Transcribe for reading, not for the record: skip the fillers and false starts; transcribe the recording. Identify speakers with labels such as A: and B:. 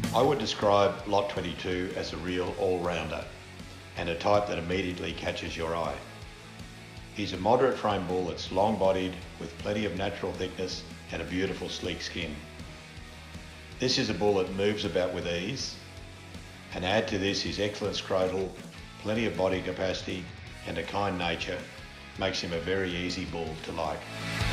A: I would describe Lot 22 as a real all-rounder and a type that immediately catches your eye. He's a moderate frame bull that's long-bodied with plenty of natural thickness and a beautiful sleek skin. This is a bull that moves about with ease, and add to this his excellent scrotal, plenty of body capacity and a kind nature makes him a very easy bull to like.